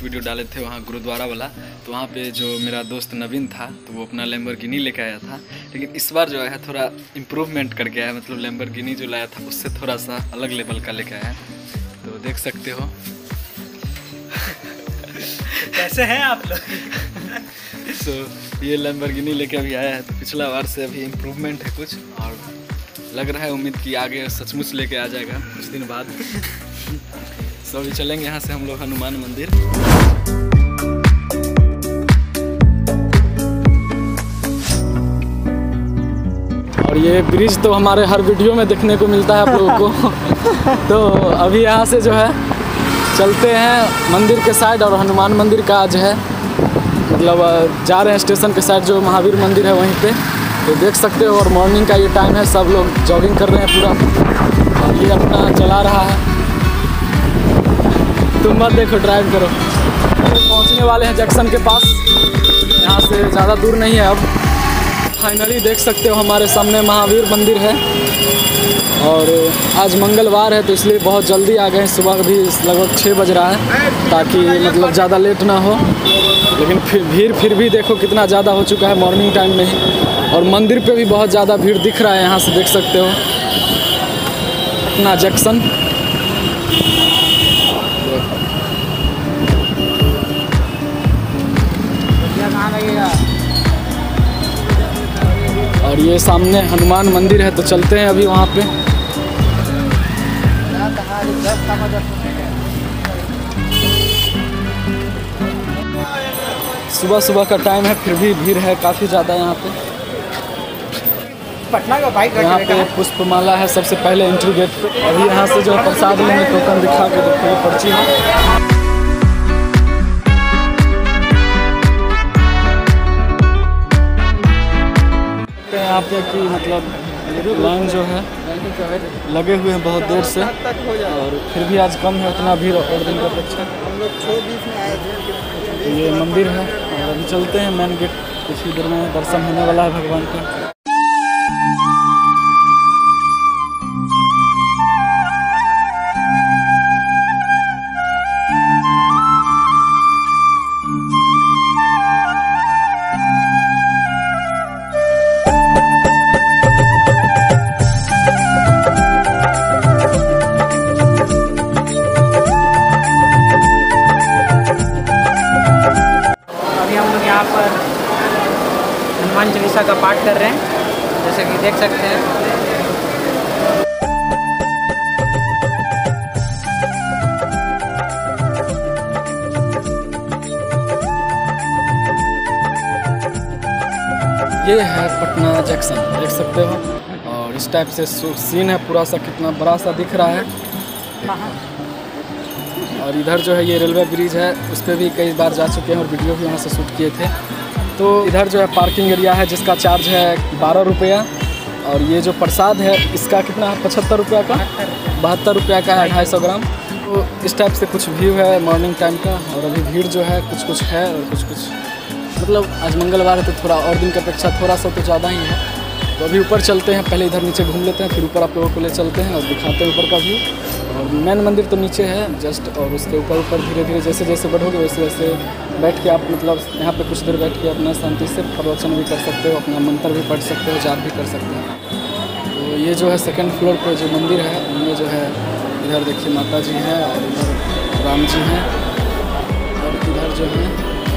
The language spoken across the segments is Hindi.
वीडियो डाले थे वहाँ गुरुद्वारा वाला, तो वहाँ पे जो मेरा दोस्त नवीन था तो वो अपना लैम्बोर्गिनी लेके आया था। लेकिन इस बार जो है थोड़ा इम्प्रूवमेंट करके आया, मतलब लैम्बोर्गिनी जो लाया था उससे थोड़ा सा अलग लेवल का लेके आया, तो देख सकते हो। कैसे हैं आप लोग? तो ये लैम्बोर्गिनी लेके अभी आया है, तो पिछला बार से अभी इम्प्रूवमेंट है कुछ, और लग रहा है उम्मीद कि आगे सचमुच लेके आ जाएगा कुछ दिन बाद। तो अभी चलेंगे यहाँ से हम लोग हनुमान मंदिर। और ये ब्रिज तो हमारे हर वीडियो में देखने को मिलता है आप लोगों को। तो अभी यहाँ से जो है चलते हैं मंदिर के साइड, और हनुमान मंदिर का आज है मतलब जा रहे हैं स्टेशन के साइड जो महावीर मंदिर है वहीं पे, तो देख सकते हो। और मॉर्निंग का ये टाइम है, सब लोग जॉगिंग कर रहे हैं पूरा, और ये अपना चला रहा है। तुम मत देखो, ड्राइव करो। पहुंचने वाले हैं जंक्शन के पास, यहाँ से ज़्यादा दूर नहीं है। अब फाइनली देख सकते हो हमारे सामने महावीर मंदिर है, और आज मंगलवार है तो इसलिए बहुत जल्दी आ गए। सुबह भी लगभग 6 बज रहा है, ताकि मतलब ज़्यादा लेट ना हो। लेकिन फिर भी देखो कितना ज़्यादा हो चुका है मॉर्निंग टाइम में ही, और मंदिर पे भी बहुत ज़्यादा भीड़ दिख रहा है। यहाँ से देख सकते हो अपना जंक्शन। और ये सामने हनुमान मंदिर है, तो चलते हैं अभी वहाँ पे। सुबह सुबह का टाइम है, फिर भी भीड़ है काफ़ी ज़्यादा यहाँ पे। पटना का बाइक यहाँ पे पुष्पमाला है सबसे पहले एंट्री गेट पे। अभी यहाँ से जो प्रसाद लेंगे, टोकन दिखा के देखो, पर्ची है। यहाँ पे कि मतलब लाइन जो है लगे हुए हैं बहुत देर से, और फिर भी आज कम है उतना भीड़ और दिन की अपेक्षा। ये मंदिर है, और अभी चलते हैं मेन गेट, कुछ ही देर में दर्शन होने वाला है भगवान का। यहाँ पर हनुमान चालीसा का पाठ कर रहे हैं, जैसे कि देख सकते हैं। ये है पटना जंक्शन, देख सकते हो, और इस टाइप से सीन है पूरा सा, कितना बड़ा सा दिख रहा है। और इधर जो है ये रेलवे ब्रिज है, उस पर भी कई बार जा चुके हैं और वीडियो भी यहाँ से शूट किए थे। तो इधर जो है पार्किंग एरिया है, जिसका चार्ज है 12 रुपया, और ये जो प्रसाद है इसका कितना है, 75 रुपया का, 72 रुपया का है 250 ग्राम। तो इस टाइप से कुछ व्यू है मॉर्निंग टाइम का। और अभी भीड़ जो है कुछ है, और कुछ मतलब आज मंगलवार है तो थोड़ा और दिन की अपेक्षा थोड़ा सा तो ज़्यादा ही है। तो अभी ऊपर चलते हैं, पहले इधर नीचे घूम लेते हैं, फिर ऊपर आप लोगों को ले चलते हैं और दिखाते हैं ऊपर का व्यू। और मेन मंदिर तो नीचे है जस्ट, और उसके ऊपर धीरे धीरे जैसे जैसे बढ़ोगे वैसे वैसे बैठ के आप मतलब यहाँ पे कुछ देर बैठ के अपना शांति से प्रवचन भी कर सकते हो, अपना मंत्र भी पढ़ सकते हो, जाप भी कर सकते हो। तो ये जो है सेकंड फ्लोर पे जो मंदिर है उनमें जो है इधर देखिए माता जी हैं, और इधर राम जी हैं, और इधर जो है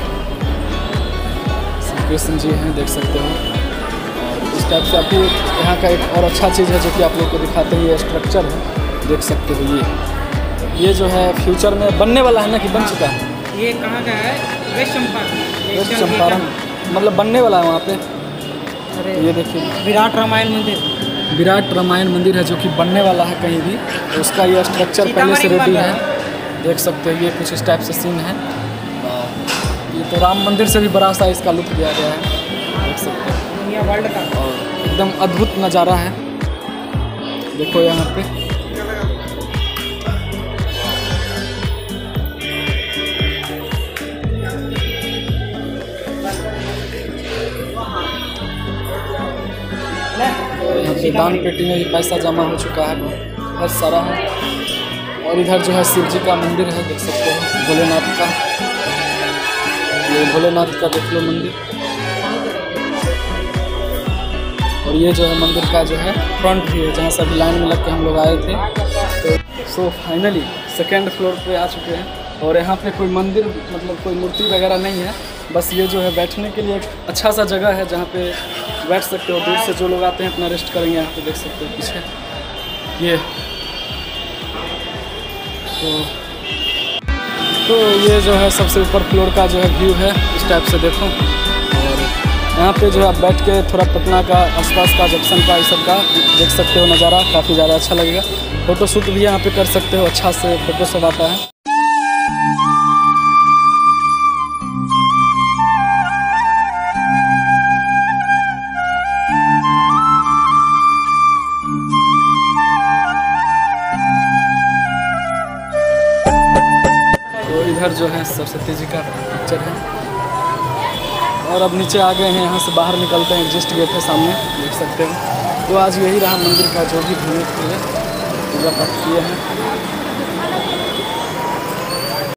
श्री कृष्ण जी हैं, देख सकते हो। और इस टाइप से अभी यहाँ का एक और अच्छा चीज़ है जो कि आप लोग को दिखाते हैं, ये स्ट्रक्चर है, देख सकते हो। ये जो है फ्यूचर में बनने वाला है ना, कि बन चुका है? ये कहाँ का है? वेस्ट चंपारण मतलब बनने वाला है वहाँ पे। अरे ये देखिए विराट रामायण मंदिर, विराट रामायण मंदिर है जो कि बनने वाला है कहीं भी, तो उसका ये स्ट्रक्चर पहले से रेडी है, देख सकते हो। ये कुछ इस टाइप से सीन है। ये तो राम मंदिर से भी बड़ा सा इसका लुक दिया गया है, देख सकते हो। दुनिया वर्ल्ड का और एकदम अद्भुत नज़ारा है, देखो यहाँ पे। यहाँ पे दान पेटी में भी पैसा जमा हो चुका है, बहुत सारा है। और इधर जो है शिव जी का मंदिर है, देख सकते हो, भोलेनाथ का। भोलेनाथ का देख लो मंदिर। और ये जो है मंदिर का जो है फ्रंट भी है, जहाँ से अभी लाइन में लग के हम लोग आए थे। तो सो फाइनली सेकेंड फ्लोर पे आ चुके हैं। और यहाँ पे कोई मंदिर मतलब कोई मूर्ति वगैरह नहीं है, बस ये जो है बैठने के लिए एक अच्छा सा जगह है जहाँ पे बैठ सकते हो। दूर से जो लोग आते हैं अपना रेस्ट करेंगे, यहाँ पे देख सकते हो पीछे ये। तो ये जो है सबसे ऊपर फ्लोर का जो है व्यू है, इस टाइप से देखो। और यहाँ पे जो है आप बैठ के थोड़ा पटना का आसपास का जंक्शन का इस सब का देख सकते हो नज़ारा, काफ़ी ज़्यादा अच्छा लगेगा। फ़ोटो शूट भी यहाँ पे कर सकते हो, अच्छा से फ़ोटो सब आता है। तो इधर जो है सरस्वती जी का पिक्चर है। और अब नीचे आ गए हैं, यहाँ से बाहर निकलते हैं, एग्जिस्ट गेट है सामने, देख सकते हो। तो आज यही रहा मंदिर का जो भी घूमे फिरे, पूजा पाठ किए हैं।